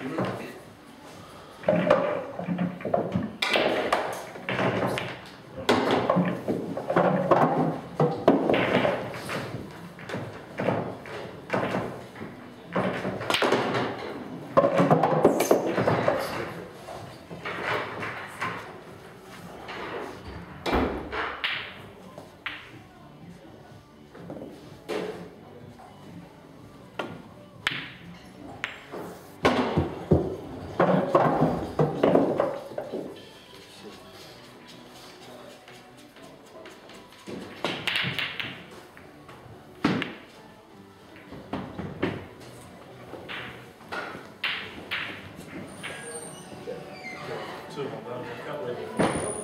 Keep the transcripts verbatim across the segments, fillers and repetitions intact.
Two on that. I can't believe it.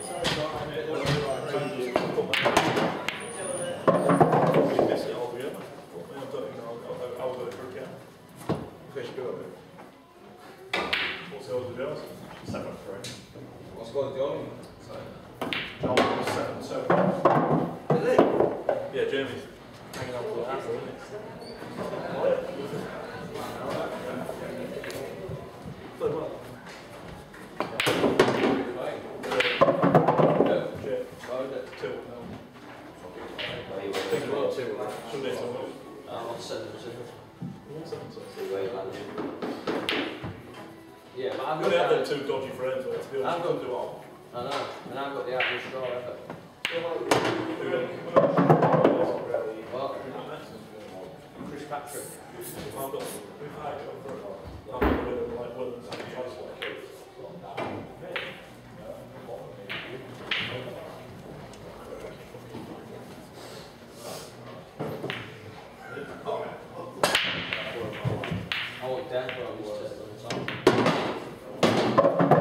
We missed it altogether. I don't think I'll, I'll go for it again. Fish go. What's the other girls? Seven three. What's going on? John was seven two. Is it? Yeah, Jamie's hanging out with the apple, isn't he? Play well. Yeah, but I've I'm got going to have them the, two dodgy friends, but to be honest, I've I'll got- do all. I know, and I've got the average straw effort. Well, Chris Patrick. I've got, we've had it for a while. I'm going to like Williams and Translate. I want death, but I was just on the top.